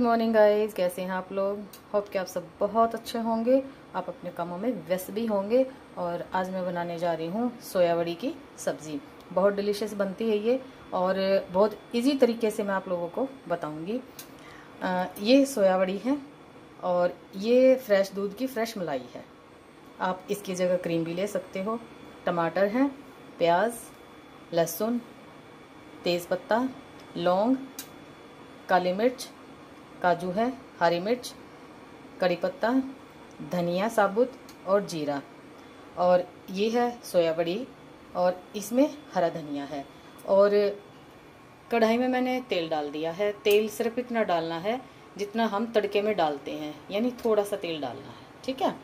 Morning guys, कैसे हैं आप लोग। होप कि आप सब बहुत अच्छे होंगे, आप अपने कामों में व्यस्त भी होंगे। और आज मैं बनाने जा रही हूँ सोयावड़ी की सब्ज़ी। बहुत डिलीशियस बनती है ये, और बहुत इजी तरीके से मैं आप लोगों को बताऊँगी। ये सोयावड़ी है और ये फ्रेश दूध की फ्रेश मलाई है। आप इसकी जगह क्रीम भी ले सकते हो। टमाटर हैं, प्याज, लहसुन, तेज़पत्ता, लौंग, काली मिर्च, काजू है, हरी मिर्च, कड़ी पत्ता, धनिया साबुत और जीरा। और ये है सोयाबड़ी, और इसमें हरा धनिया है। और कढ़ाई में मैंने तेल डाल दिया है। तेल सिर्फ इतना डालना है जितना हम तड़के में डालते हैं, यानी थोड़ा सा तेल डालना है, ठीक है।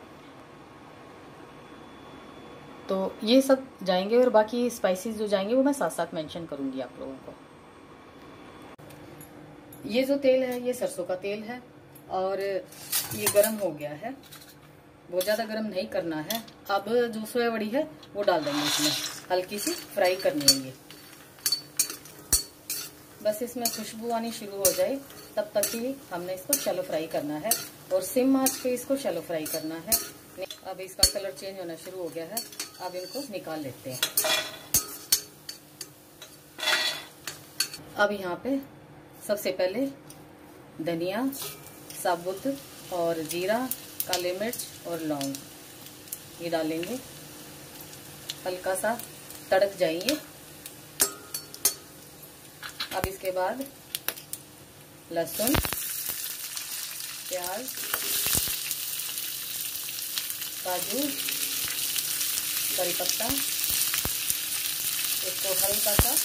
तो ये सब जाएंगे और बाकी स्पाइसेस जो जाएंगे वो मैं साथ साथ मेंशन करूंगी आप लोगों को। ये जो तेल है ये सरसों का तेल है और ये गरम हो गया है। बहुत ज़्यादा गरम नहीं करना है। अब जो सोयाबड़ी है वो डाल देंगे इसमें, हल्की सी फ्राई करनी है ये। बस इसमें खुशबू आनी शुरू हो जाए तब तक ही हमने इसको शैलो फ्राई करना है, और सिम आंच पे इसको शैलो फ्राई करना है। अब इसका कलर चेंज होना शुरू हो गया है। अब इनको निकाल लेते हैं। अब यहाँ पे सबसे पहले धनिया साबुत और जीरा, काली मिर्च और लौंग ये डालेंगे। हल्का सा तड़क जाइए। अब इसके बाद लहसुन, प्याज, काजू, कड़ी पत्ता, इसको हल्का सा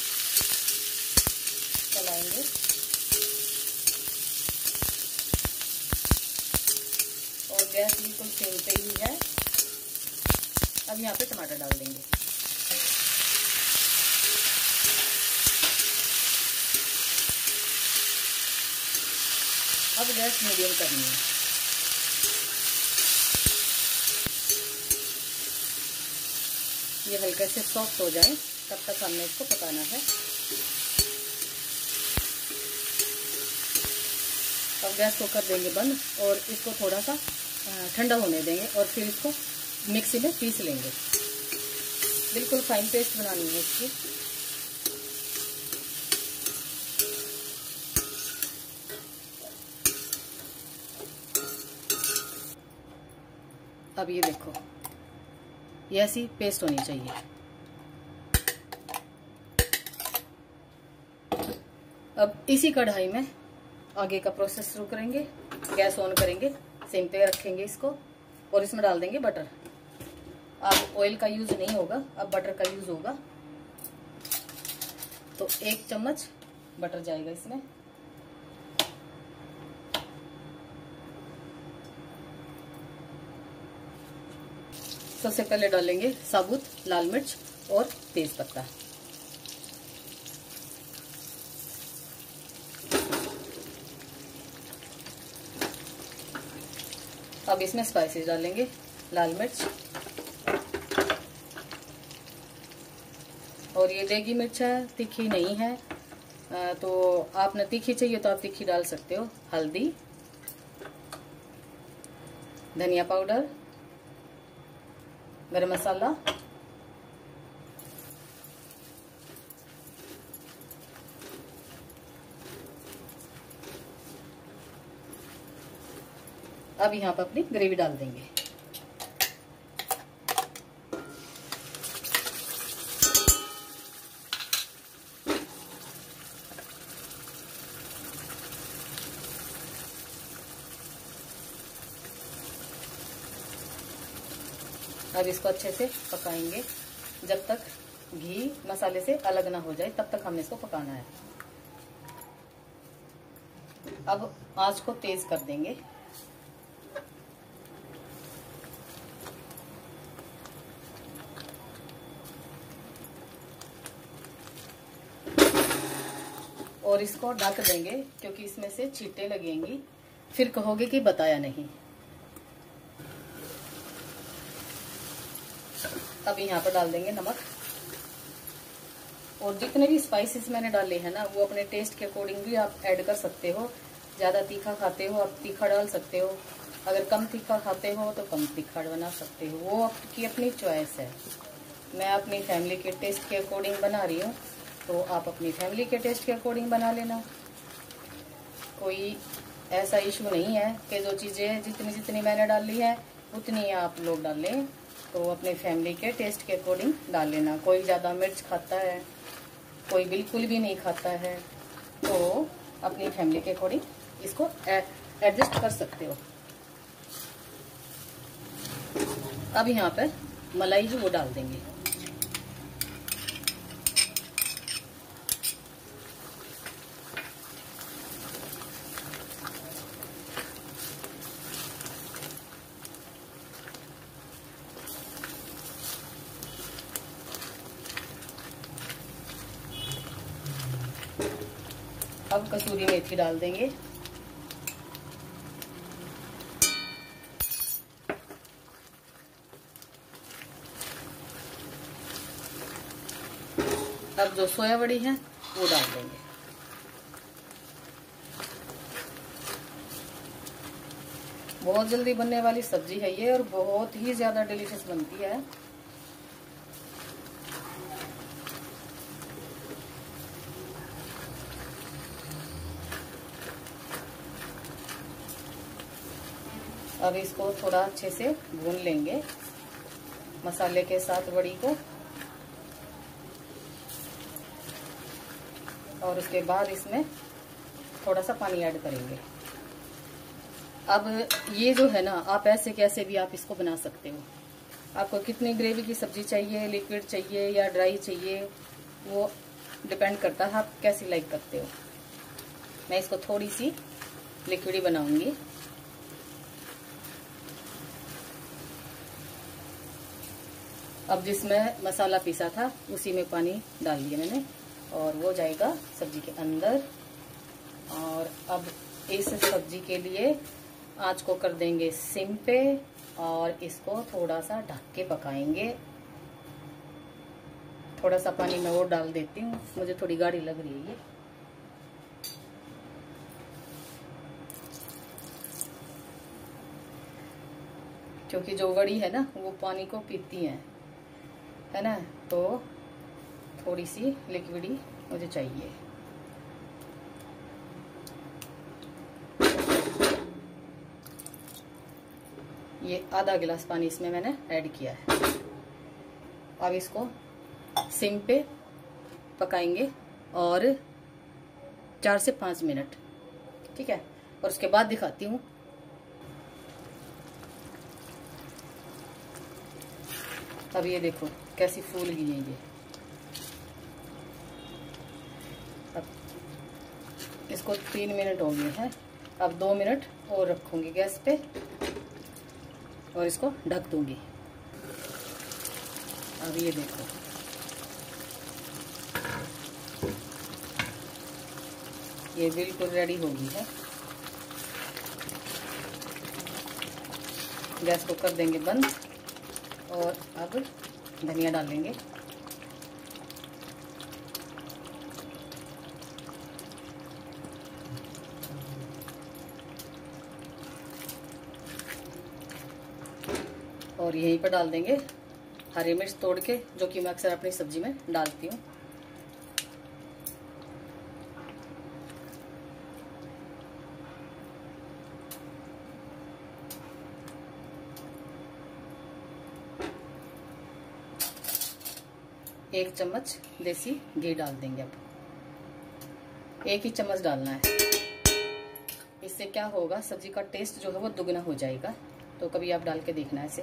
चलाएंगे। और गैस बिल्कुल सिम पे ही है। अब यहाँ पे टमाटर डाल देंगे। अब गैस मीडियम करनी है। ये हल्के से सॉफ्ट हो जाए तब तक हमने इसको पकाना है। अब गैस को कर देंगे बंद और इसको थोड़ा सा ठंडा होने देंगे, और फिर इसको मिक्सी में पीस लेंगे। बिल्कुल फाइन पेस्ट बनानी है इसकी। अब ये देखो, ये ऐसी पेस्ट होनी चाहिए। अब इसी कढ़ाई में आगे का प्रोसेस शुरू करेंगे। गैस ऑन करेंगे, सिम पे रखेंगे इसको, और इसमें डाल देंगे बटर। अब ऑयल का यूज नहीं होगा, अब बटर का यूज होगा। तो 1 चम्मच बटर जाएगा इसमें। सबसे पहले डालेंगे साबुत लाल मिर्च और तेज पत्ता। अब इसमें स्पाइसेस डालेंगे। लाल मिर्च, और ये देगी मिर्च है, तीखी नहीं है। तो आपने तीखी चाहिए तो आप तीखी डाल सकते हो। हल्दी, धनिया पाउडर, गरम मसाला, अब यहाँ पर अपनी ग्रेवी डाल देंगे। अब इसको अच्छे से पकाएंगे जब तक घी मसाले से अलग ना हो जाए, तब तक हमने इसको पकाना है। अब आंच को तेज कर देंगे। और इसको ढक देंगे क्योंकि इसमें से छींटे लगेंगी, फिर कहोगे कि बताया नहीं। अब यहाँ पर डाल देंगे नमक, और जितने भी स्पाइसेस मैंने डाले हैं ना वो अपने टेस्ट के अकॉर्डिंग भी आप ऐड कर सकते हो। ज़्यादा तीखा खाते हो आप तीखा डाल सकते हो, अगर कम तीखा खाते हो तो कम तीखा बना सकते हो, वो आपकी अपनी चॉइस है। मैं अपनी फैमिली के टेस्ट के अकॉर्डिंग बना रही हूँ, तो आप अपनी फैमिली के टेस्ट के अकॉर्डिंग बना लेना। कोई ऐसा इशू नहीं है कि जो चीज़ें जितनी जितनी मैंने डाली है उतनी आप लोग डाल लें, तो अपने फैमिली के टेस्ट के अकॉर्डिंग डाल लेना। कोई ज़्यादा मिर्च खाता है, कोई बिल्कुल भी नहीं खाता है, तो अपनी फैमिली के अकॉर्डिंग इसको एडजस्ट कर सकते हो। अब यहाँ पर मलाई जो वो डाल देंगे। अब कसूरी मेथी डाल देंगे। अब जो सोया बड़ी है वो डाल देंगे। बहुत जल्दी बनने वाली सब्जी है ये और बहुत ही ज्यादा डिलीशियस बनती है। अब इसको थोड़ा अच्छे से भून लेंगे मसाले के साथ बड़ी को, और उसके बाद इसमें थोड़ा सा पानी ऐड करेंगे। अब ये जो है ना, आप ऐसे कैसे भी आप इसको बना सकते हो। आपको कितनी ग्रेवी की सब्जी चाहिए, लिक्विड चाहिए या ड्राई चाहिए, वो डिपेंड करता है आप कैसी लाइक करते हो। मैं इसको थोड़ी सी लिक्विड ही बनाऊंगी। अब जिसमें मसाला पीसा था उसी में पानी डाल दिया मैंने, और वो जाएगा सब्जी के अंदर। और अब इस सब्जी के लिए आंच को कर देंगे सिम पे, और इसको थोड़ा सा ढक के पकाएंगे। थोड़ा सा पानी मैं और डाल देती हूँ, मुझे थोड़ी गाढ़ी लग रही है ये। क्योंकि जो वड़ी है ना वो पानी को पीती है ना, तो थोड़ी सी लिक्विड ही मुझे चाहिए। ये आधा गिलास पानी इसमें मैंने ऐड किया है। अब इसको सिम पे पकाएंगे और 4 से 5 मिनट, ठीक है। और उसके बाद दिखाती हूँ। अब ये देखो कैसी फूल गई है ये। अब इसको 3 मिनट हो गए हैं, अब 2 मिनट और रखूंगी गैस पे और इसको ढक दूंगी। अब ये देखो ये बिल्कुल रेडी हो गई है। गैस को कर देंगे बंद और अब धनिया डालेंगे। और यहीं पर डाल देंगे हरी मिर्च तोड़ के, जो कि मैं अक्सर अपनी सब्जी में डालती हूँ। एक चम्मच देसी घी डाल देंगे। अब 1 ही चम्मच डालना है। इससे क्या होगा, सब्जी का टेस्ट जो है वो दुगना हो जाएगा। तो कभी आप डाल के देखना ऐसे।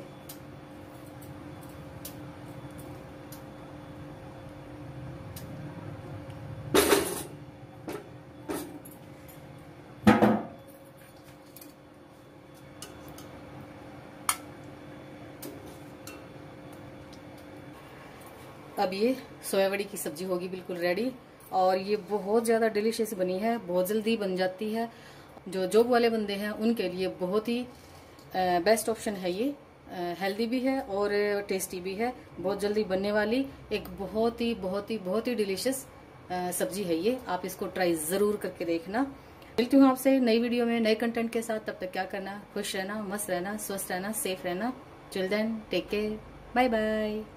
अब ये सोयाबड़ी की सब्जी होगी बिल्कुल रेडी, और ये बहुत ज़्यादा डिलीशियस बनी है, बहुत जल्दी बन जाती है। जो जॉब वाले बंदे हैं उनके लिए बहुत ही बेस्ट ऑप्शन है ये। हेल्दी भी है और टेस्टी भी है, बहुत जल्दी बनने वाली एक बहुत ही डिलीशियस सब्जी है ये। आप इसको ट्राई ज़रूर करके देखना। मिलती हूँ आपसे नई वीडियो में नए कंटेंट के साथ। तब तक क्या करना, खुश रहना, मस्त रहना, स्वस्थ रहना, सेफ रहना। Till then take care, bye bye.